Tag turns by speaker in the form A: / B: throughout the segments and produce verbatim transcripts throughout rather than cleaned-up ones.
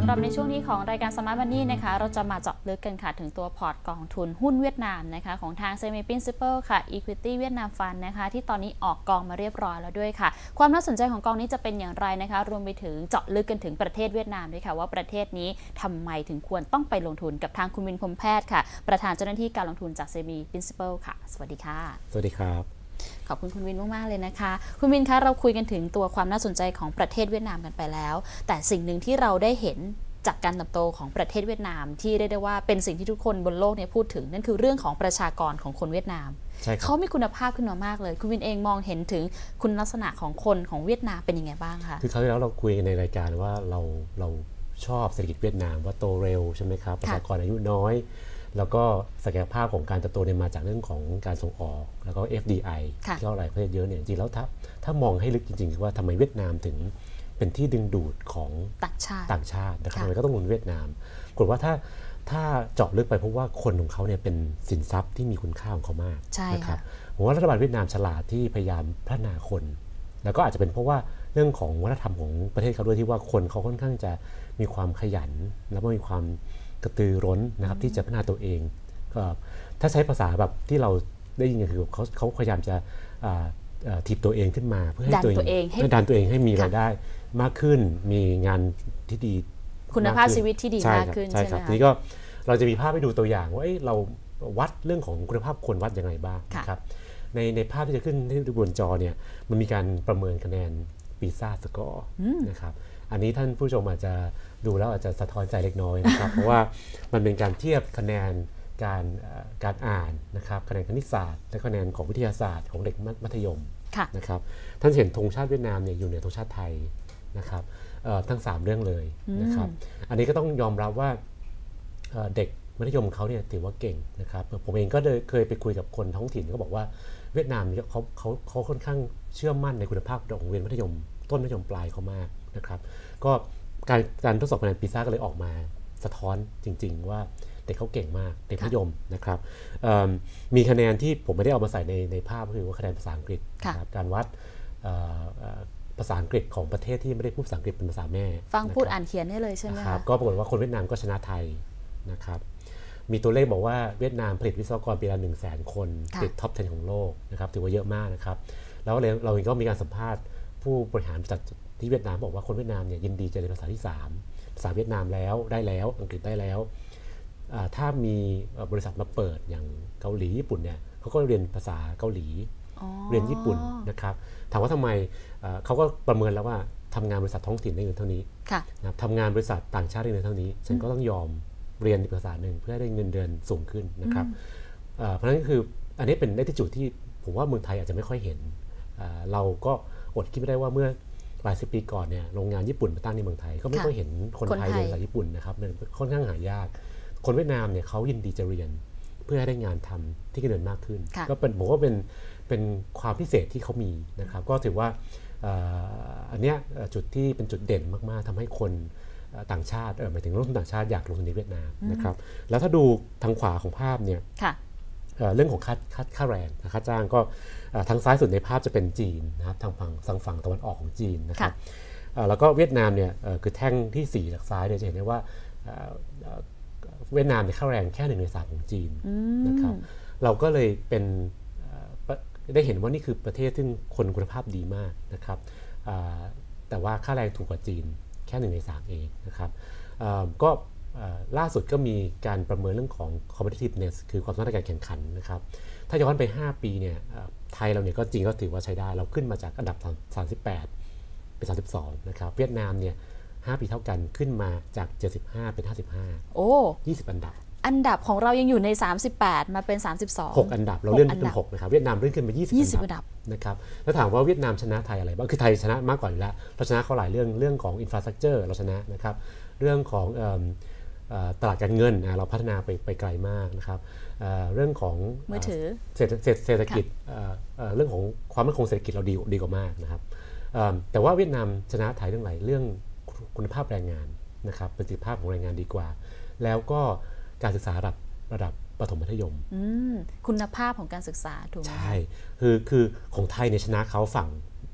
A: ำหรับในช่วงนี้ของรายการ Smart Money นะคะเราจะมาเจาะลึกกันค่ะถึงตัวพอร์ตกองทุนหุ้นเวียดนามนะคะของทาง Semi Principal ค่ะ Equity เวียดนาม Fund นะคะที่ตอนนี้ออกกองมาเรียบร้อยแล้วด้วยค่ะความน่าสนใจของกองนี้จะเป็นอย่างไรนะคะรวมไปถึงเจาะลึกกันถึงประเทศเวียดนามด้วยค่ะว่าประเทศนี้ทำไมถึงควรต้องไปลงทุนกับทางคุณวินพรหมแพทย์ค่ะประธานเจ้าหน้าที่การลงทุนจาก Semi Principal ค่ะสวัสดีค่ะ
B: สวัสดีครับ
A: ขอบคุณคุณวินมากๆเลยนะคะคุณวินคะเราคุยกันถึงตัวความน่าสนใจของประเทศเวียดนามกันไปแล้วแต่สิ่งหนึ่งที่เราได้เห็นจากการเติบโตของประเทศเวียดนามที่เรียกได้ว่าเป็นสิ่งที่ทุกคนบนโลกเนี่ยพูดถึงนั่นคือเรื่องของประชากรของคนเวียดนามเขามีคุณภาพขึ้นมามากเลยคุณวินเองมองเห็นถึงคุณลักษณะของคนของเวียดนามเป็นยังไงบ้างคะ
B: คือคราวที่แล้วเราคุยในรายการว่าเราเราชอบเศรษฐกิจเวียดนามว่าโตเร็วใช่ไหมครับประชากรอายุน้อยแล้วก็ศักยภาพของการเติบโตเนี่ยมาจากเรื่องของการส่งออกแล้วก็ เอฟ ดี ไอ ที่หลายประเทศเยอะเนี่ยจริงแล้วถ้าถ้ามองให้ลึกจริงๆคือว่าทำไมเวียดนามถึงเป็นที่ดึงดูดของ
A: ต่างชาติ
B: ต่างชาตินะครับทำไมก็ต้องลงเวียดนามกฏว่าถ้าถ้าเจาะลึกไปเพราะว่าคนของเขาเนี่ยเป็นสินทรัพย์ที่มีคุณค่าของเขามากนะครับผมว่ารัฐบาลเวียดนามฉลาดที่พยายามพัฒนาคนแล้วก็อาจจะเป็นเพราะว่าเรื่องของวัฒนธรรมของประเทศเขาด้วยที่ว่าคนเขาค่อนข้างจะมีความขยันแล้วก็มีความกระตือร้นนะครับที่จะพัฒนาตัวเองถ้าใช้ภาษาแบบที่เราได้ยินก็คือเขาเขาพยายามจะถีบตัวเองขึ้นมาเพื่อให้ตัวเองให้ดันตัวเองให้มีรายได้มากขึ้นมีงานที่ดี
A: คุณภาพชีวิตที่ดีมากขึ้น
B: ใช่ครับทีนี้ก็เราจะมีภาพให้ดูตัวอย่างว่าเราวัดเรื่องของคุณภาพคนวัดยังไงบ้างนะครับในในภาพที่จะขึ้นที่บนจอเนี่ยมันมีการประเมินคะแนนปีซ่าสกอร์นะครับอันนี้ท่านผู้ชมอาจจะดูแล้วอาจจะสะท้อนใจเล็กน้อยนะครับ เพราะว่ามันเป็นการเทียบคะแนนการการอ่านนะครับคะแนนคณิตศาสตร์และคะแนนของวิทยาศาสตร์ของเด็กมัธยมนะครับท่านเห็นธงชาติเวียดนามเนี่ยอยู่ในธงชาติไทยนะครับทั้งสามเรื่องเลยนะครับอันนี้ก็ต้องยอมรับว่าเด็กมัธยมเขาเนี่ยถือว่าเก่งนะครับผมเองก็เคยไปคุยกับคนท้องถิ่นก็บอกว่าเวียดนามเขาเขาเขาค่อนข้างเชื่อมั่นในคุณภาพของเรียนมัธยมต้นมัธยมปลายเขามากนะครับก็การการทดสอบคะแนนปีซ่าก็เลยออกมาสะท้อนจริงๆว่าเด็กเขาเก่งมากเด็กมัธยมนะครับมีคะแนนที่ผมไม่ได้เอามาใส่ในในภาพก็คือว่าคะแนนภาษาอังกฤษการวัดภาษาอังกฤษของประเทศที่ไม่ได้พูดภาษาอังกฤษเป็นภาษาแม่
A: ฟังพูดอ่านเขียนได้เลยใช่ไหมคะ
B: ก็ปรากฏว่าคนเวียดนามก็ชนะไทยนะครับมีตัวเลขบอกว่าเวียดนามผลิตวิศวกรปีละหนึ่งแสนคนติดท็อปสิบของโลกนะครับถือว่าเยอะมากนะครับแล้วเราเองก็มีการสัมภาษณ์ผู้บริหารบริษัทที่เวียดนามบอกว่าคนเวียดนามเนี่ยยินดีจะเรียนภาษาที่สามภาษาเวียดนามแล้วได้แล้วอังกฤษได้แล้วถ้ามีบริษัทมาเปิดอย่างเกาหลีญี่ปุ่นเนี่ยเขาก็เรียนภาษาเกาหลีเรียนญี่ปุ่นนะครับถามว่าทำไมเขาก็ประเมินแล้วว่าทำงานบริษัทท้องถิ่นได้เงินเท่านี้นะทำงานบริษัทต่างชาติได้เงินเท่านี้ฉันก็ต้องยอมเรียนอีกภาษาหนึ่งเพื่อได้เงินเดือนสูงขึ้นนะครับเพราะฉะนั้นก็คืออันนี้เป็นได้ที่จุดที่ผมว่าเมืองไทยอาจจะไม่ค่อยเห็นเราก็อดคิดไม่ได้ว่าเมื่อหลายสิบปีก่อนเนี่ยโรงงานญี่ปุ่นมาตั้งในเมืองไทยก็ไม่ค่อยเห็นคนไทยเรียนภาษาญี่ปุ่นนะครับมันค่อนข้างหายากคนเวียดนามเนี่ยเขายินดีจะเรียนเพื่อให้ได้งานทำที่เงินเดือนมากขึ้นก็เป็นผมว่าเป็นเป็นความพิเศษที่เขามีนะครับก็ถือว่าอันเนี้ยจุดที่เป็นจุดเด่นมากๆทำให้คนต่างชาติหมายถึงนักลงทุนต่างชาติอยากลงทุนในเวียดนามนะครับแล้วถ้าดูทางขวาของภาพเนี่ยเรื่องของค่าค่าค่าแรงค่าจ้างก็ทางซ้ายสุดในภาพจะเป็นจีนนะครับทางฝั่งทางฝั่งตะวันออกของจีนนะครับแล้วก็เวียดนามเนี่ยคือแท่งที่สี่จากซ้ายเนี่ยจะเห็นได้ว่าเวียดนามเนี่ยค่าแรงแค่หนึ่งในสามของจีนนะครับเราก็เลยเป็นได้เห็นว่านี่คือประเทศซึ่งคนคุณภาพดีมากนะครับแต่ว่าค่าแรงถูกกว่าจีนแค่หนึ่งในสามเองนะครับก็ล่าสุดก็มีการประเมินเรื่องของ competitiveness คือความสามารถในการแข่งขันนะครับถ้าย้อนไปห้าปีเนี่ยไทยเราเนี่ยก็จริงก็ถือว่าใช้ได้เราขึ้นมาจากอันดับสามสิบแปดเป็นสามสิบสองนะครับเวียดนามเนี่ยห้าปีเท่ากันขึ้นมาจากเจ็ดสิบห้าเป็นห้าสิบห้าโอ้ยี่สิบอันดับ
A: อันดับของเรายังอยู่ในสามสิบแปดมาเป็นสามสิบสอง
B: หกอันดับเราเลื่อนขึ้นเป็นหกนะครับเวียดนามเลื่อนขึ้นมายี่สิบอันดับนะครับแล้วถามว่าเวียดนามชนะไทยอะไรบ้างคือไทยชนะมากกว่าอยู่แล้วเราชนะเขาหลายเรื่องเรื่องของ infrastructure เราชนะนะครับเรื่องของตลาดการเงินเราพัฒนาไปไปไกลมากนะครับเรื่องของ
A: มือถือ
B: เศรษฐกิจเรื่องของความมั่นคงเศรษฐกิจเราดีดีกว่ามากนะครับแต่ว่าเวียดนามชนะไทยเรื่องไหนเรื่องคุณภาพแรงงานนะครับประสิทธิภาพของแรงงานดีกว่าแล้วก็การศึกษาระดับระดับประถมมัธยม
A: คุณภาพของการศึกษาถูกไหม
B: ใช่คือคือของไทยเนี่ยชนะเขาฝั่ง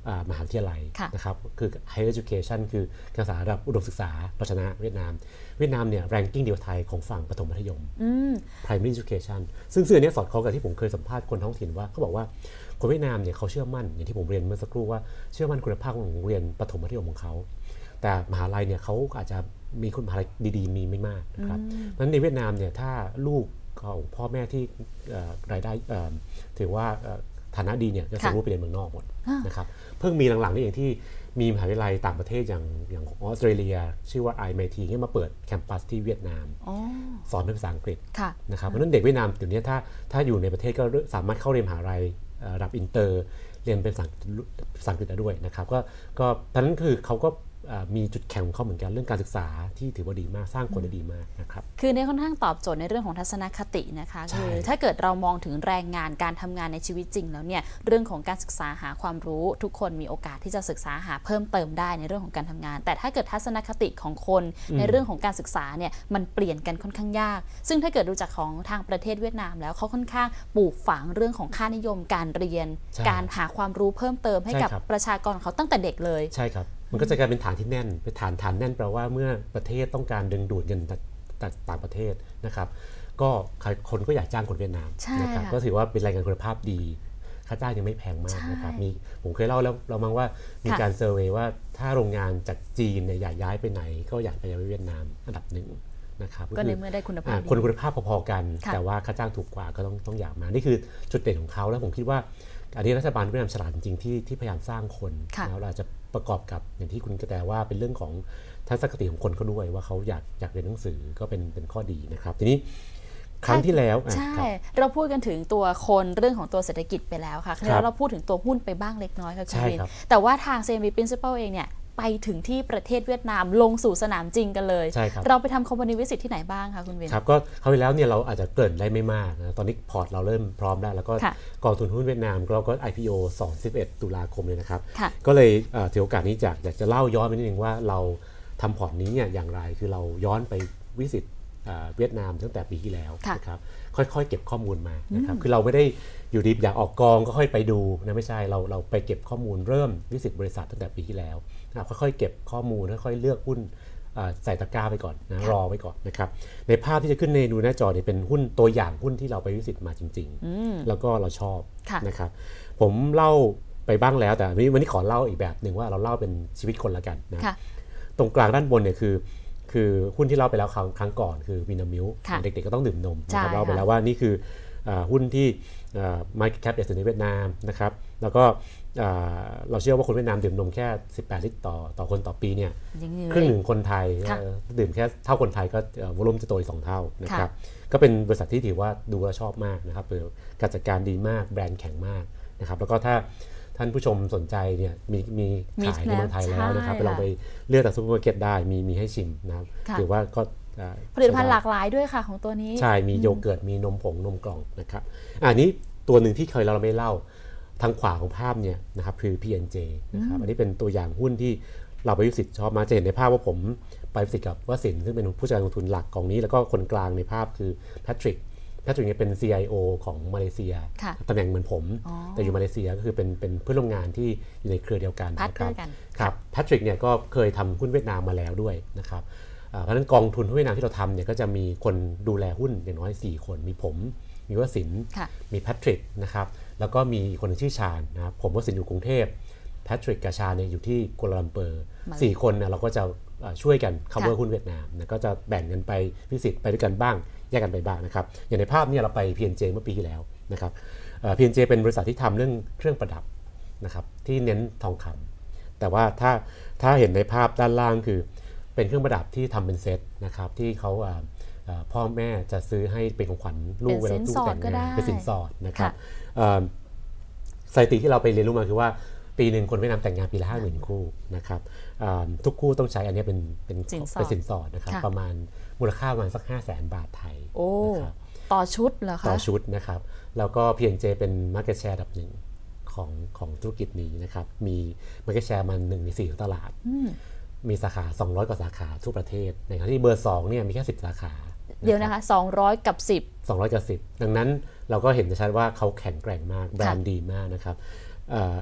B: มหาวิทยาลัยนะครับคือ higher education คือการศึกษาระดับอุดมศึกษาเราชนะเวียดนามเวียดนามเนี่ย ranking เดียวไทยของฝั่งประถมมัธยม primary education ซึ่งซึ่งอันนี้สอดคล้องกับที่ผมเคยสัมภาษณ์คนท้องถิ่นว่าเขาบอกว่าคนเวียดนามเนี่ยเขาเชื่อมั่นอย่างที่ผมเรียนเมื่อสักครู่ว่าเชื่อมั่นคุณภาพของโรงเรียนประถมมัธยมของเขาแต่มหาลัยเนี่ยเขาอาจจะมีคุณมหาลัยดีๆมีไม่มากนะครับเพราะฉะนั้นในเวียดนามเนี่ยถ้าลูกของพ่อแม่ที่รายได้ถือว่าฐานะดีเนี่ยจะส่งลูกไปเรียนเมืองนอกหมดนะครับเพิ่งมีหลังๆนี่เองที่มีมหาวิทยาลัยต่างประเทศอย่างอย่างออสเตรเลียชื่อว่า ไอ เอ็ม ไอ ที เนี่ยมาเปิดแคมปัสที่เวียดนามสอนเป็นภาษาอังกฤษนะครับเพราะฉะนั้นเด็กเวียดนามเดี๋ยวนี้ถ้าถ้าอยู่ในประเทศก็สามารถเข้าเรียนมหาลัยระดับอินเตอร์เรียนเป็นภาษาอังกฤษได้ด้วยนะครับก็ก็ตอนนั้นคือเขาก็มีจุดแข็งของเขาเหมือนกันเรื่องการศึกษาที่ถือว่าดีมากสร้างคนได้ดีมากนะครับ
A: คือในค่อนข้างตอบโจทย์ในเรื่องของทัศนคตินะคะคือถ้าเกิดเรามองถึงแรงงานการทำงานในชีวิตจริงแล้วเนี่ยเรื่องของการศึกษาหาความรู้ทุกคนมีโอกาสที่จะศึกษาหาเพิ่มเติมได้ในเรื่องของการทำงานแต่ถ้าเกิดทัศนคติของคนในเรื่องของการศึกษาเนี่ยมันเปลี่ยนกันค่อนข้างยากซึ่งถ้าเกิดดูจากของทางประเทศเวียดนามแล้วเขาค่อนข้างปลูกฝังเรื่องของค่านิยมการเรียนการหาความรู้เพิ่มเติมให้กับประชากรเขาตั้งแต่เด็กเลย
B: ใช่ครับมันก็จะกลายเป็นฐานที่แน่นเป็นฐานฐานแน่นแปลว่าเมื่อประเทศต้องการดึงดูดเงินจากต่างประเทศนะครับก็คนก็อยากจ้างคนเวียดนามนะครับก็ถือว่าเป็นแรงงานคุณภาพดีค่าจ้างยังไม่แพงมากนะครับมีผมเคยเล่าแล้วเรามองว่ามีการเซอร์เวย์ว่าถ้าโรงงานจากจีนเนี่ยอยากย้ายไปไหนก็อยากไปเวียดนามอันดับหนึ่งนะครับ
A: ก็ในเมื่อได้คุณภาพ
B: คนคุณภาพพอๆกันแต่ว่าค่าจ้างถูกกว่าก็ต้องต้องอยากมานี่คือจุดเด่นของเขาแล้วผมคิดว่าอันนี้รัฐบาลเวียดนามฉลาดจริงๆที่ที่พยายามสร้างคนแล้วเราจะประกอบกับอย่างที่คุณกระแตว่าเป็นเรื่องของทัศนคติของคนเขาด้วยว่าเขาอยากอยากเรียนหนังสือก็เป็นเป็นข้อดีนะครับทีนี้ครั้งที่แล้ว
A: ใช่เราพูดกันถึงตัวคนเรื่องของตัวเศรษฐกิจไปแล้วค่ะแล้วเราพูดถึงตัวหุ้นไปบ้างเล็กน้อยค่ะคุณวินแต่ว่าทาง ซี เอ็ม บี Principal เองเนี่ยไปถึงที่ประเทศเวียดนามลงสู่สนามจริงกันเลยเราไปทำคอมพานีวิสิตที่ไหนบ้างคะคุณวิน
B: ครับก็คราวที่แล้วเนี่ยเราอาจจะเกริ่นได้ไม่มากนะตอนนี้พอร์ตเราเริ่มพร้อมแล้วแล้วก็กองทุนหุ้นเวียดนามเราก็ ไอ พี โอ สองสิบเอ็ดตุลาคมเลยนะครับก็เลยถือโอกาสนี้จากอยากจะเล่าย้อนไปนิดนึงว่าเราทำพอร์ตนี้เนี่ยอย่างไรคือเราย้อนไปวิสิตเวียดนามตั้งแต่ปีที่แล้วนะครับค่อยๆเก็บข้อมูลมานะครับคือเราไม่ได้อยู่ดีอยากออกกองก็ค่อยไปดูนะไม่ใช่เราเราไปเก็บข้อมูลเริ่มวิสิตบริษัทตั้งแต่ปีที่แล้วค่อยๆเก็บข้อมูลค่อยๆเลือกหุ้นใส่ตะกร้าไปก่อนนะรอไว้ก่อนนะครับในภาพที่จะขึ้นในดูหน้าจอเนี่ยเป็นหุ้นตัวอย่างหุ้นที่เราไปวิสิตมาจริงๆแล้วก็เราชอบนะครับผมเล่าไปบ้างแล้วแต่วันนี้ขอเล่าอีกแบบหนึ่งว่าเราเล่าเป็นชีวิตคนละกันนะตรงกลางด้านบนเนี่ยคือคือหุ้นที่เล่าไปแล้วครั้งครั้งก่อนคือวินามิลเด็กๆก็ต้องดื่มนมนะครับเล่าไปแล้วว่านี่คือหุ้นที่ market cap ใหญ่สุดในเวียดนามนะครับแล้วก็เราเชื่อว่าคนเวียดนามดื่มนมแค่สิบแปดลิตรต่อต่อคนต่อปีเนี่ยครึ่งหนึ่งคนไทยดื่มแค่เท่าคนไทยก็วอลุ่มจะโตอีกสองเท่านะครับก็เป็นบริษัทที่ถือว่าดูแล้วชอบมากนะครับการจัดการดีมากแบรนด์แข็งมากนะครับแล้วก็ถ้าท่านผู้ชมสนใจเนี่ยมีมีขายในเมืองไทยแล้วนะครับไปลองไปเลือกจากซูเปอร์มาร์เก็ตได้มีมีให้ชิมนะครับถือว่าก็
A: ผลิตภัณฑ์หลากหลายด้วยค่ะของตัวนี้
B: ใช่มีโยเกิร์ตมีนมผงนมกล่องนะครับอันนี้ตัวหนึ่งที่เคยเราไม่เล่าทางขวาของภาพเนี่ยนะครับคือ พี เอ็น เจ นะครับอันนี้เป็นตัวอย่างหุ้นที่เราไปวิสิตชอบมาจะเห็นในภาพว่าผมไปวิสิตกับวสินซึ่งเป็นผู้จัดการลงทุนหลักกองนี้แล้วก็คนกลางในภาพคือแพทริกแพทริกเนี่ยเป็น ซี ไอ โอ ของมาเลเซียตำแหน่งเหมือนผมแต่อยู่มาเลเซียก็คือเป็นเป็นเพื่อนร่วมงานที่อยู่ในเครือเดียวกันนะครับครับแพทริกเนี่ยก็เคยทำหุ้นเวียดนามมาแล้วด้วยนะครับเพราะฉะนั้นกองทุนหุ้นเวียดนามที่เราทำเนี่ยก็จะมีคนดูแลหุ้นอย่างน้อยสี่คนมีผมมีวสินมีแพทริกนะครับแล้วก็มีคนชื่อชาญนะครับผมวสินอยู่กรุงเทพแพทริกกับชาญเนี่ยอยู่ที่กัวลาลัมเปอร์สี่คนนะเราก็จะช่วยกัน cover หุ้นเวียดนามนะก็จะแบ่งกันไปวิสิตไปด้วยกันบ้างแยกกันไปบ้างนะครับอย่างในภาพนี้เราไป พี เอ็น เจ เมื่อปีที่แล้วนะครับ พี เอ็น เจ เป็นบริษัทที่ทำเรื่องเครื่องประดับนะครับที่เน้นทองคำแต่ว่าถ้าถ้าเห็นในภาพด้านล่างคือเป็นเครื่องประดับที่ทำเป็นเซตนะครับที่เขาพ่อแม่จะซื้อให้เป็นของขวัญลูกเวลาลูกแต่งงานเป็นสินสอดนะครับสถิติที่เราไปเรียนรู้มาคือว่าปีหนึ่งคนเวียดนามแต่งงานปีละห้าหมื่นคู่นะครับทุกคู่ต้องใช้อันนี้เป็นเป็นเป็นสินสอดนะครับประมาณมูลค่าประมาณสักห้าแสนบาทไทยนะครับ
A: ต่อชุดเหรอคะ
B: ต่อชุดนะครับแล้วก็ พี เอ็น เจ เป็น market share อันดับหนึ่งของของธุรกิจนี้นะครับมี market share มันหนึ่งในสี่ของตลาดมีสาขาสองร้อยกว่าสาขาทั่วประเทศในขณะที่เบอร์สองเนี่ยมีแค่สิบสาขา
A: เดี๋ยวนะคะสองร้อยกับสิบ
B: สองร้อยกับสิบดังนั้นเราก็เห็นชัดว่าเขาแข็งแกร่งมากแบรนด์ดีมากนะครับ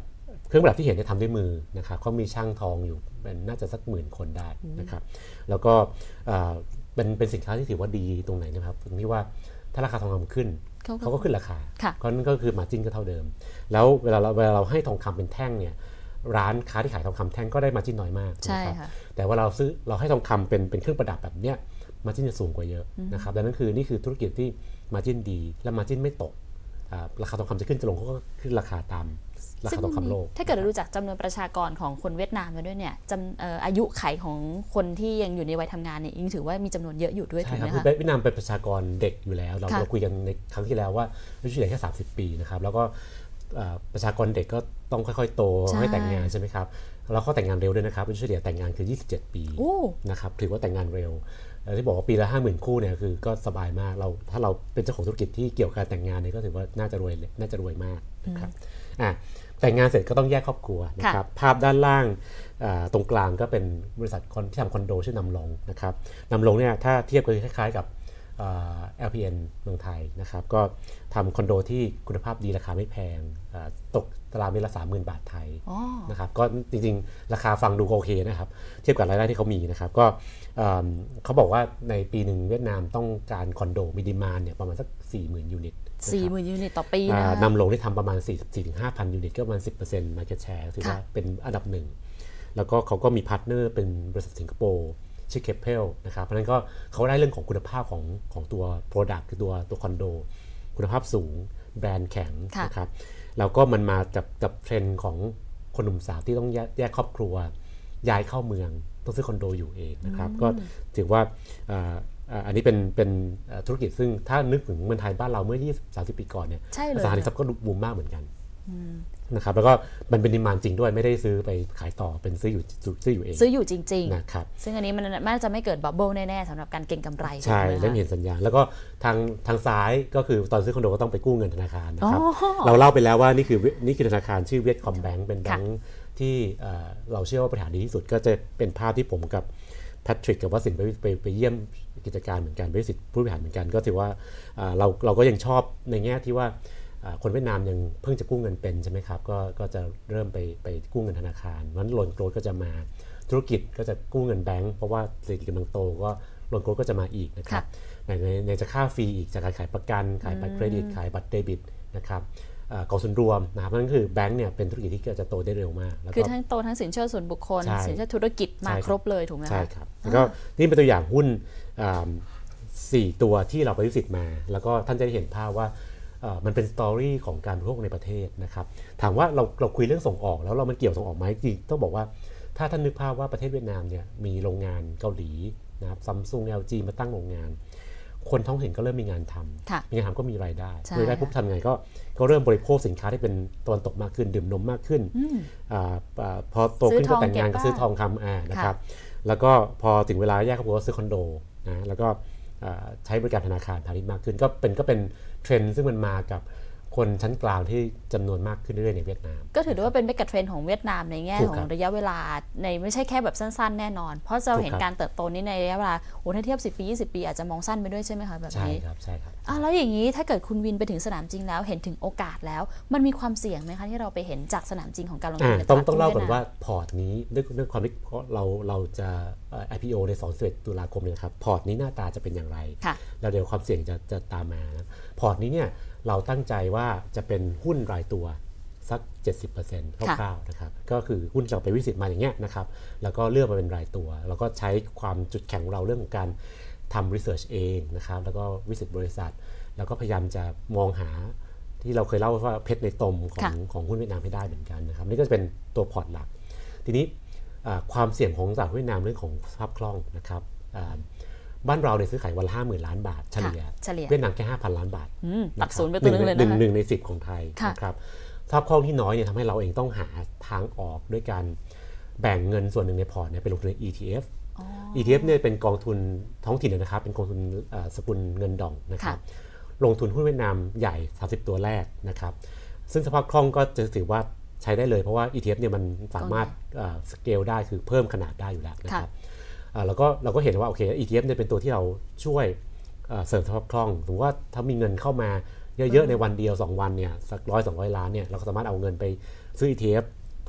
B: เครื่องประดับที่เห็นเนี่ยทำด้วยมือนะครับเขามีช่างทองอยู่เป็นน่าจะสักหมื่นคนได้นะครับแล้วก็เป็นเป็นสินค้าที่ถือว่าดีตรงไหนนะครับตรงที่ว่าถ้าราคาทองคำขึ้นเขาก็ขึ้นราคาเพราะนั่นก็คือมาร์จิ้นก็เท่าเดิมแล้วเวลาเราเวลาเราให้ทองคำเป็นแท่งเนี่ยร้านค้าที่ขายทองคำแท่งก็ได้มาร์จิ้นน้อยมากนะครับแต่ว่าเราซื้อเราให้ทองคำเป็นเป็นเครื่องประดับแบบเนี้ยมาร์จิ้นจะสูงกว่าเยอะนะครับดังนั้นคือนี่คือธุรกิจที่มาร์จิ้นดีและมาร์จิ้นไม่ตกราคาทองคำจะขึ้นจะลงเขาก็ขึ้นราคาตามราคาทองคำโลก
A: ถ้าเกิดเราดูจากจำนวนประชากรของคนเวียดนามแล้วด้วยเนี่ยจำอายุไขของคนที่ยังอยู่ในวัยทำงานเนี่ยยังถือว่ามีจำนวนเยอะอยู่ด้วยถูกไหมคะ
B: เวียดนามเป็นประชากรเด็กอยู่แล้วเราเราคุยกันในครั้งที่แล้วว่าอายุเฉลี่ยแค่สามสิบปีนะครับแล้วก็ประชากรเด็กก็ต้องค่อยๆโตให้แต่งงานใช่ไหมครับแล้วเขาแต่งงานเร็วด้วยนะครับอายุเฉลี่ยแต่งงานคือยี่สิบเจ็ดปีนะครับถือว่าแต่งงานเร็วที่บอกว่าปีละห้าหมื่นคู่เนี่ยคือก็สบายมากเราถ้าเราเป็นเจ้าของธุรกิจที่เกี่ยวกับการแต่งงานเนี่ยก็ถือว่าน่าจะรวยน่าจะรวยมากนะครับอ่ะแต่งงานเสร็จก็ต้องแยกครอบครัวนะครับภาพด้านล่างตรงกลางก็เป็นบริษัทที่ทำคอนโดชื่อนำลงนะครับนำลงเนี่ยถ้าเทียบกันคล้ายๆกับ แอล พี เอ็น เมืองไทยนะครับก็ทำคอนโดที่คุณภาพดีราคาไม่แพงตกตารางเมตรละ สามหมื่น บาทไทยนะครับก็จริงๆราคาฟังดูโอเคนะครับเทียบกับรายได้ที่เขามีนะครับก็เขาบอกว่าในปีหนึ่งเวียดนามต้องการคอนโดมีดีมานด์เนี่ยประมาณสัก สี่หมื่น ยูนิต
A: สี่หมื่น ยูนิตต่อปีนะ
B: นำลงที่ทำประมาณ สี่ถึงห้าพัน ยูนิตก็ประมาณ สิบเปอร์เซ็นต์ market share ถือว่าเป็นอันดับหนึ่งแล้วก็เขาก็มีพาร์ทเนอร์เป็นบริษัทสิงคโปร์ชื่อเคปเพลนะครับเพราะนั้นก็เขาได้เรื่องของคุณภาพของของตัว Product คือตัวตัวคอนโดคุณภาพสูงแบรนด์แข็งนะครับแล้วก็มันมาจากกับเทรนด์ของคนหนุ่มสาวที่ต้องแยกครอบครัวย้ายเข้าเมืองต้องซื้อคอนโดอยู่เองนะครับก็ถือว่าอันนี้เป็นเป็นธุรกิจซึ่งถ้านึกถึงเมืองไทยบ้านเราเมื่อ ยี่สิบถึงสามสิบ ปีก่อนเนี่ยอสังหาริมทรัพย์ก็บูมมากเหมือนกันนะครับแล้วก็มันเป็นดีมานด์จริงด้วยไม่ได้ซื้อไปขายต่อเป็นซื้ออยู่ซื้ออยู่เอง
A: ซื้ออยู่จริง
B: ๆนะครับ
A: ซึ่งอันนี้มันน่าจะไม่เกิดบับเบิ้ลแน่ๆสำหรับการเก็งกำไร
B: ใช่เริ่มเห็นสัญญาณแล้วก็ทางทางซ้ายก็คือตอนซื้อคอนโดก็ต้องไปกู้เงินธนาคารนะครับเราเล่าไปแล้วว่านี่คือนี่คือธนาคารชื่อเวียดคอมแบงก์เป็นแบงก์ที่เราเชื่อว่าบริหารดีที่สุดก็จะเป็นภาพที่ผมกับแพทริกกับวสินไปไปไปเยี่ยมกิจการเหมือนกันบริษัทผู้บริหารเหมือนกันก็ถือว่าเราเราก็ยังชอบในแง่ที่ว่าคนเวียดนามยังเพิ่งจะกู้เงินเป็นใช่ไหมครับก็ก็จะเริ่มไปไปกู้เงินธนาคารวันโลนโกรธก็จะมาธุรกิจก็จะกู้เงินแบงก์เพราะว่าเศรษฐกิจกำลังโตก็โลนโกรธก็จะมาอีกนะครับในในจะค่าฟรีอีกจากการขายประกันขายบัตรเครดิตขายบัตรเดบิตนะครับกองทุนรวมนะครับนั่นคือแบงก์เนี่ยเป็นธุรกิจที่จะโตได้เร็วมาก
A: คือทั้งโตทั้งสินเชื่อส่วนบุคคลสินเชื่อธุรกิจมาครบเลยถูกไหม
B: ใช่ครับแล้วก็นี่เป็นตัวอย่างหุ้นสี่ตัวที่เราไปวิสิตมาแล้วก็ท่านจะได้เห็นภาพว่ามันเป็นสตอรี่ของการบริโภคในประเทศนะครับถามว่าเราเราคุยเรื่องส่งออกแล้วเรามันเกี่ยวส่งออกไหมจริงต้องบอกว่าถ้าท่านนึกภาพว่าประเทศเวียดนามเนี่ยมีโรงงานเกาหลีนะครับซัมซุง แอล จี มาตั้งโรงงานคนท้องถิ่นก็เริ่มมีงานทำมีงานทำก็มีรายได้รายได้ปุ๊บทำไงก็ก็เริ่มบริโภคสินค้าที่เป็นตะวันตกมากขึ้นดื่มนมมากขึ้นพอโตขึ้นก็แต่งงานก็ซื้อทองคำอ่านะครับแล้วก็พอถึงเวลาแยกครอบครัวก็ซื้อคอนโดนะแล้วก็ใช้บริการธนาคารพาณิชย์มากขึ้นก็เป็นก็เป็นเทรนด์ซึ่งมันมากับคนชั้นกลางที่จำนวนมากขึ้นเรื่อยๆในเวียดนาม
A: ก็ถือได้ว่าเป็นเมกะเทรนด์ของเวียดนามในแง่ของระยะเวลาในไม่ใช่แค่แบบสั้นๆแน่นอนเพราะเราเห็นการเติบโตนี้ในระยะเวลาโอ้ถ้าเทียบสิบปียี่สิบปีอาจจะมองสั้นไปด้วยใช่ไหมคะแบบนี้
B: ใช่ครับใช่ครับ
A: อ่ะแล้วอย่างนี้ถ้าเกิดคุณวินไปถึงสนามจริงแล้วเห็นถึงโอกาสแล้วมันมีความเสี่ยงไหมคะที่เราไปเห็นจากสนามจริงของการลงทุนในตลาด
B: ต้องต้องเล่าก่อนว่าพอร์ตนี้ด้วยด้วยความที่เราเราจะ ไอ พี โอ ในสองสิบเอ็ดตุลาคมเนี่ยครับพอร์ตนี้หน้าตาจะเป็นอย่างไรแล้วเดี๋ยวความเสี่ยงจะจะตามมานะพอร์ตนี้เนี่ยเราตั้งใจว่าจะเป็นหุ้นรายตัวสัก เจ็ดสิบเปอร์เซ็นต์ คร่าวๆนะครับก็คือหุ้นเราไปวิสิตมาอย่างเงี้ยนะครับแล้วก็เลือกมาเป็นรายตัวแล้วก็ใช้ความจุดแข็งของเราเรื่องของการทำรีเสิร์ชเองนะครับแล้วก็วิสิตบริษัทแล้วก็พยายามจะมองหาที่เราเคยเล่าว่าเพชรในตมของของหุ้นเวียดนามให้ได้เหมือนกันนะครับนี่ก็จะเป็นตัวพอร์ตหลักทีนี้ความเสี่ยงของตลาดเวียดนามเรื่องของสภาพคล่องนะครับบ้านเราเนี่ยซื้อขายวันละห้าหมื่นล้านบาทเฉลี่ยเวียดนามแค่ห้าพันล้านบาท
A: ตัดศูนย์ไปตัวนึงเลยนะ
B: หนึ่งหนึ่งในสิบของไทยนะครับสภาพคล่องที่น้อยเนี่ยทำให้เราเองต้องหาทางออกด้วยการแบ่งเงินส่วนหนึ่งในพอร์ตเนี่ยไปลงทุนใน อี ที เอฟ อี ที เอฟ เนี่ยเป็นกองทุนท้องถิ่นนะครับเป็นกองทุนสกุลเงินดองนะครับลงทุนหุ้นเวียดนามใหญ่สามสิบตัวแรกนะครับซึ่งสภาพคล่องก็จะถือว่าใช้ได้เลยเพราะว่า อี ที เอฟ เนี่ยมันสามารถสเกลได้คือเพิ่มขนาดได้อยู่แล้วนะครับแล้วก็เราก็เห็นว่าโอเค อี ที เอฟ เนี่ยเป็นตัวที่เราช่วยเสริมสภาพคล่องถึงว่าถ้ามีเงินเข้ามาเยอะๆในวันเดียวสองวันเนี่ยสักร้อยสองร้อยล้านเนี่ยเราก็สามารถเอาเงินไปซื้อ อี ที เอฟ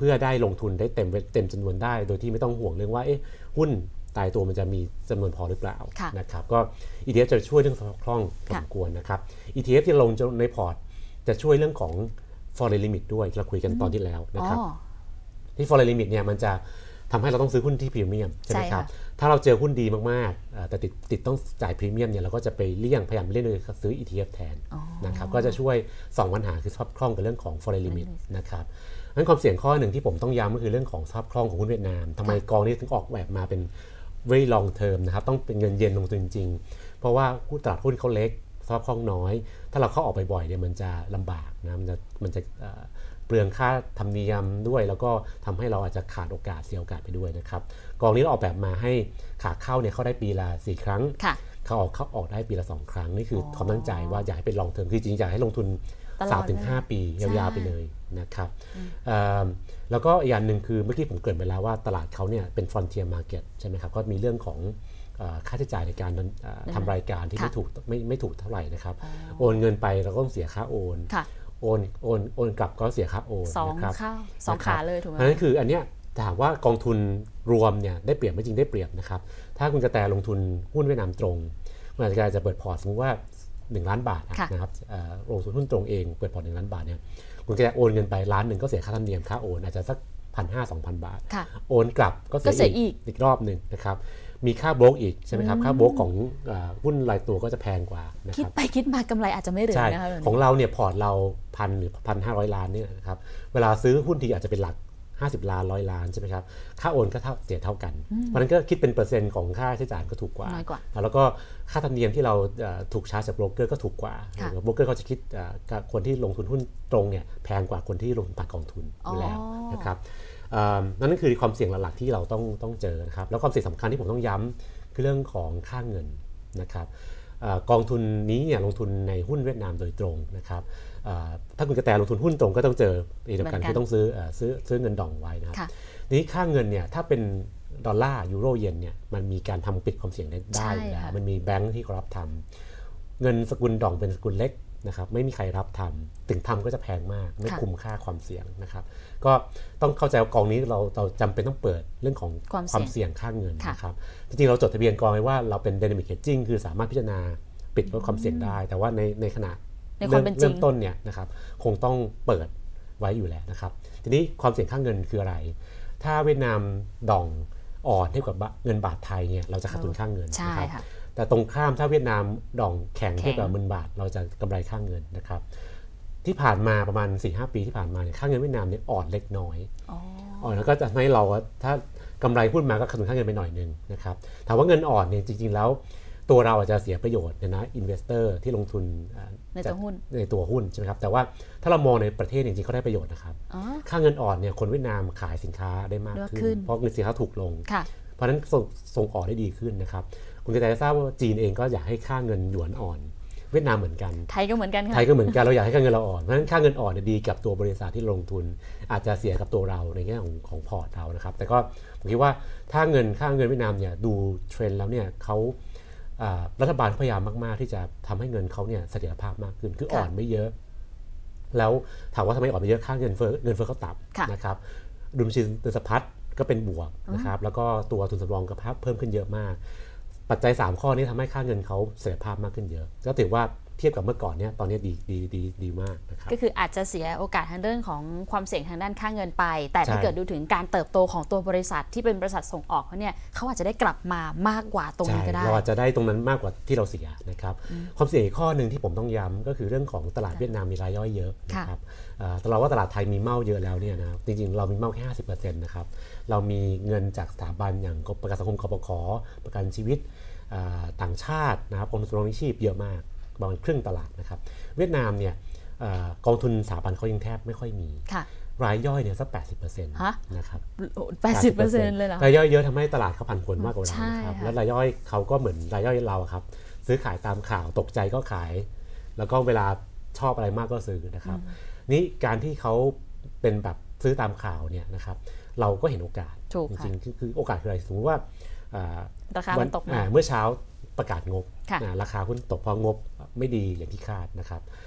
B: พื่อได้ลงทุนได้เต็มเต็มจำนวนได้โดยที่ไม่ต้องห่วงเรื่องว่าเอ๊ะหุ้นตายตัวมันจะมีจำนวนพอหรือเปล่านะครับก็ อี ที เอฟ จะช่วยเรื่องสภาพคล่องพอสมควรนะครับ อี ที เอฟ ที่ลงในพอร์ตจะช่วยเรื่องของ foreign limit ด้วยเราคุยกันตอนที่แล้วนะครับที่ foreign limit เนี่ยมันจะทำให้เราต้องซื้อหุ้นที่พรีเมียมใช่ไหมครับถ้าเราเจอหุ้นดีมากๆแต่ติดติดต้องจ่ายพรีเมียมเนี่ยเราก็จะไปเลี่ยงพยายามเลี่ยงโดยซื้อ อี ที เอฟ แทนนะครับก็จะช่วยสองปัญหาคือสภาพคล่องกับเรื่องของ foreign limit นะครับงั้นความเสี่ยงข้อหนึ่งที่ผมต้องย้ำก็คือเรื่องของสภาพคล่องของหุ้นเวียดนามทำไมกองนี้ถึงออกแบบมาเป็น very long term นะครับต้องเป็นเงินเย็นลงทุนจริงๆเพราะว่าหุ้นตลาดหุ้นเขาเล็กสภาพคล่องน้อยถ้าเราเข้าออกบ่อยๆเนี่ยมันจะลำบากนะมันจะมันจะเปลืองค่าธรรมเนียมด้วยแล้วก็ทำให้เราอาจจะขาดโอกาสเสียโอกาสไปด้วยนะครับกองนี้เราออกแบบมาให้ขาเข้าเนี่ยเข้าได้ปีละสี่ครั้งเข้าออกเข้าออกได้ปีละสองครั้งนี่คือความตั้งใจว่าอยากให้เป็น long term คือจริงๆอยากให้ลงทุน สามถึงห้า ปียาวๆไปเลยนะครับแล้วก็อีกอย่างหนึ่งคือเมื่อกี้ผมเกริ่นไปแล้วว่าตลาดเขาเนี่ยเป็น frontier market ใช่ไหมครับก็มีเรื่องของค่าใช้จ่ายในการทำรายการที่ไม่ถูกไม่ไม่ถูกเท่าไหร่นะครับโอนเงินไปเราก็ต้องเสียค่าโอนโอนโอนโอนกลับก็เสียค่าโอนนะครับ
A: สองขาเลยถูกไหม
B: เพราะฉะนั้นคืออันเนี้ยถามว่ากองทุนรวมเนี่ยได้เปรียบไม่จริงได้เปรียบนะครับถ้าคุณกระแตลงทุนหุ้นเวียดนามตรงคุณอาจจะจะเปิดพอร์ตสมมติว่าหนึ่งล้านบาทนะครับลงทุนหุ้นตรงเองเปิดพอร์ตหนึ่งล้านบาทเนี่ยคุณจะโอนเงินไปล้านหนึ่งก็เสียค่าธรรมเนียมค่าโอนอาจจะสักพันห้าสองพันบาทโอนกลับก็เสียอีกอีกรอบหนึ่งนะครับมีค่าโบรกอีกใช่ไหมครับค่าโบรกของหุ้นรายตัวก็จะแพงกว่านะครับ
A: คิดไปคิดมากำไรอาจจะไม่เหลือนะคะ
B: ของเราเนี่ยพอร์ตเราพันหรือพันห้าร้อยล้านเนี่ยนะครับเวลาซื้อหุ้นทีอาจจะเป็นหลักห้าสิบล้านร้อยล้านใช่ไหมครับค่าโอนก็เท่าเสียเท่ากันเพราะนั้นก็คิดเป็นเปอร์เซ็นต์ของค่าใช้จ่ายก็ถูกกว่าแล้วก็ค่าธรรมเนียมที่เราถูกชาร์จจากโบรกเกอร์ก็ถูกกว่าโบรกเกอร์เขาจะคิดคนที่ลงทุนหุ้นตรงเนี่ยแพงกว่าคนที่ลงทุนผ่านกองทุนอยู่แล้วนะครับนั่นคือความเสี่ยงหลักๆที่เราต้องต้องเจอนะครับแล้วความเสี่ยงสำคัญที่ผมต้องย้ำคือเรื่องของค่าเงินนะครับกองทุนนี้เนี่ยลงทุนในหุ้นเวียดนามโดยตรงนะครับถ้าคุณกระแตลงทุนหุ้นตรงก็ต้องเจอเดียวกันคือต้องซื้อซื้อซื้อเงินดองไว้นะครับนี้ค่าเงินเนี่ยถ้าเป็นดอลลาร์ยูโรเยนเนี่ยมันมีการทำปิดความเสี่ยงได้อยู่แล้วมันมีแบงค์ที่รับทำเงินสกุลดองเป็นสกุลเล็กนะครับไม่มีใครรับทำถึงทำก็จะแพงมากไม่คุ้มค่าความเสี่ยงนะครับก็ต้องเข้าใจว่ากองนี้เราเราจำเป็นต้องเปิดเรื่องของความเสี่ยงค่าเงินนะครับจริงๆเราจดทะเบียนกองไว้ว่าเราเป็น dynamic hedging คือสามารถพิจารณาปิดลดความเสี่ยงได้แต่ว่าในในขณะเริ่มต้นเนี่ยนะครับคงต้องเปิดไว้อยู่แล้วนะครับทีนี้ความเสี่ยงค่าเงินคืออะไรถ้าเวียดนามดองอ่อนเทียบกับเงินบาทไทยเนี่ยเราจะขาดทุนค่าเงินนะครับแต่ตรงข้ามถ้าเวียดนามดองแข็งเทียบกับเงินบาทเราจะกำไรค่าเงินนะครับที่ผ่านมาประมาณ สี่ห้า ปีที่ผ่านมาเนี่ยค่าเงินเวียดนามเนี่ยอ่อนเล็กน้อยอ่อนแล้วก็จะให้เราถ้ากำไรหุ้นมาก็ขาดทุนค่าเงินไปหน่อยนึงนะครับถามว่าเงินอ่อนเนี่ยจริงๆแล้วตัวเราอาจจะเสียประโยชน์นะนะอินเวสเตอร์ที่ลงทุน
A: ในตัวหุ้น
B: ในตัวหุ้นใช่ไหมครับแต่ว่าถ้าเรามองในประเทศจริงๆเขาได้ประโยชน์นะครับค่าเงินอ่อนเนี่ยคนเวียดนามขายสินค้าได้มากขึ้นเพราะเงินสินค้าถูกลงเพราะฉะนั้นส่งส่งออกได้ดีขึ้นนะครับคุณกระแตทราบว่าจีนเองก็อยากให้ค่าเงินหยวนอ่อนเวียดนามเหมือนกัน
A: ไทยก็เหมือนกันค่ะ
B: ไทยก็เหมือนกันเราอยากให้ค่าเงินเราอ่อนเพราะฉะนั้นค่าเงินอ่อนดีกับตัวบริษัทที่ลงทุนอาจจะเสียกับตัวเราในแง่ของของพอร์ตเรานะครับแต่ก็ผมคิดว่าถ้าเงินค่าเงินเวียดนามเนี่ยดูเทรนด์แล้วเนี่ยเขารัฐบาลพยายามมากๆที่จะทำให้เงินเขาเนี่ยเสถียรภาพมากขึ้นคืออ่อนไม่เยอะแล้วถามว่าทำไมอ่อนไม่เยอะค่าเงินเฟ้อเงินเฟ้อเขาต่ำนะครับดุลบัญชีเงินสะพัดก็เป็นบวกนะครับแล้วก็ตัวทุนสำรองก็เพิ่มขึ้นเยอะมากปัจจัยสามข้อนี้ทำให้ค่าเงินเขาเสถียรภาพมากขึ้นเยอะก็ถือว่าเทียบกับเมื่อก่อนเนี่ยตอนนี้ดีดีดีดีมากนะครับ
A: ก็คืออาจจะเสียโอกาสทางเรื่องของความเสี่ยงทางด้านค่าเงินไปแต่ถ้าเกิดดูถึงการเติบโตของตัวบริษัทที่เป็นบริษัทส่งออกเขาเนี่ยเขาอาจจะได้กลับมามากกว่าตรงนี้ก็ได้
B: เราอาจจะได้ตรงนั้นมากกว่าที่เราเสียนะครับความเสี่ยงอีกข้อหนึ่งที่ผมต้องย้ำก็คือเรื่องของตลาดเวียดนามมีรายย่อยเยอะนะครับแต่เราว่าตลาดไทยมีเม่าเยอะแล้วเนี่ยนะจริงๆเรามีเม่าแค่ ห้าสิบเปอร์เซ็นต์ นะครับเรามีเงินจากสถาบันอย่างประกันสังคมกปข.ประกันชีวิตต่างชาตินะครับกองทุนสำรองเลี้ยงชีพเยอะมากประมาณครึ่งตลาดนะครับเวียดนามเนี่ยกองทุนสถาบันเขายังแทบไม่ค่อยมีรายย่อยเนี่ยสัก แปดสิบเปอร์เซ็นต์ นะครับ
A: แปดสิบเปอร์เซ็นต์ เลยเหรอ
B: รายย่อยเยอะทำให้ตลาดเขาผันผวนมากกว่าเราครับและรายย่อยเขาก็เหมือนรายย่อยเราครับซื้อขายตามข่าวตกใจก็ขายแล้วก็เวลาชอบอะไรมากก็ซื้อนะครับนี่การที่เขาเป็นแบบซื้อตามข่าวเนี่ยนะครับเราก็เห็นโอกาสจริงๆคือโอกาสคืออะไรสมมติว่า
A: ราคามันตก
B: เมื่อเช้าประกาศงบราคาหุ้นตกเพราะงบไม่ดีอย่างที่คาดนะครับ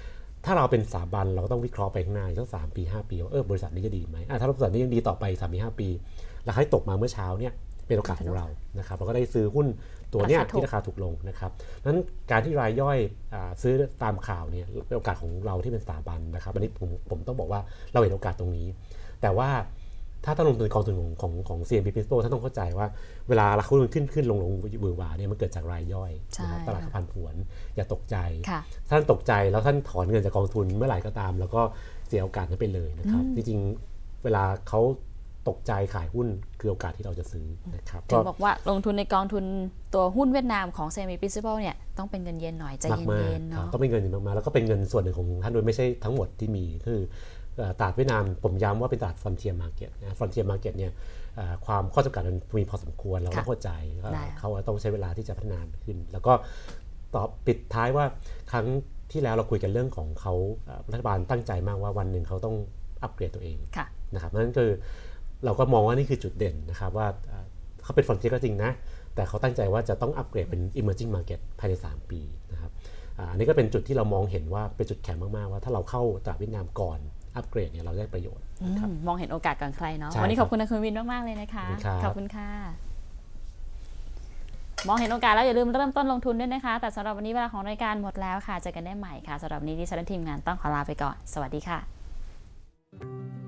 B: ถ้าเราเป็นสถาบันเราก็ต้องวิเคราะห์ไปข้างหน้าสักสามปีห้าปีว่าเออบริษัทนี้จะดีไหมถ้าบริษัทนี้ยังดีต่อไปสามปีห้าปีราคาที่ตกมาเมื่อเช้าเนี่ยเป็นโอกาสของเรานะครับเราก็ได้ซื้อหุ้นตัวเนี้ยที่ราคาถูกลงนะครับนั้นการที่รายย่อยซื้อตามข่าวเนี่ยเป็นโอกาสของเราที่เป็นสถาบันนะครับอันนี้ผมผมต้องบอกว่าเราเห็นโอกาสตรงนี้แต่ว่าถ้าต้องลงทุนกองทุนของของของ ซี เอ็ม พี Principal ท่านต้องเข้าใจว่าเวลาราคาหุ้นขึ้นขึ้นลงลงบือหวาเนี่ยมันเกิดจากรายย่อยนะครับตลาดผันผวนอย่าตกใจท่านตกใจแล้วท่านถอนเงินจากกองทุนเมื่อไหร่ก็ตามแล้วก็เสียโอกาสนั้นไปเลยนะครับจริงๆเวลาเขาตกใจขายหุ้นคือโอกาสที่เราจะซื้อนะครับ
A: ก็บอกว่าลงทุนในกองทุนตัวหุ้นเวียดนามของ ซี เอ็ม พี Principal เนี่ยต้องเป็นเงินเย็นหน่อยใจเย็นๆเนาะ
B: ต้องเป็นเงินเย็นมากๆแล้วก็เป็นเงินส่วนหนึ่งของท่านโดยไม่ใช่ทั้งหมดที่มีคือตลาดเวียดนามผมย้ำว่าเป็นตลาด Frontier Market นะ Frontier Market เนี่ยความข้อจำกัดมันมีพอสมควรเราต้องเข้าใจเขาต้องใช้เวลาที่จะพัฒนาขึ้นแล้วก็ตอบปิดท้ายว่าครั้งที่แล้วเราคุยกันเรื่องของเขารัฐบาลตั้งใจมากว่าวันหนึ่งเขาต้องอัปเกรดตัวเองนะครับนั่นคือเราก็มองว่านี่คือจุดเด่นนะครับว่าเขาเป็น Frontier ก็จริงนะแต่เขาตั้งใจว่าจะต้องอัปเกรดเป็น Emerging Market ภายในสามปีนะครับอันนี้ก็เป็นจุดที่เรามองเห็นว่าเป็นจุดแข็งมากๆว่าถ้าเราเข้าตลาดเวียดนามก่อนอัปเกรดเนี่ยเราได้ประโยชน์
A: มองเห็นโอกาสก่อนใครเนาะวันนี้ขอบคุณคุณวินมากๆเลยนะคะขอบคุณค่ะมองเห็นโอกาสแล้วอย่าลืมเริ่มต้นลงทุนด้วยนะคะแต่สำหรับวันนี้เวลาของรายการหมดแล้วค่ะเจอกันได้ใหม่ค่ะสำหรับวันนี้ดิฉันทีมงานต้องขอลาไปก่อนสวัสดีค่ะ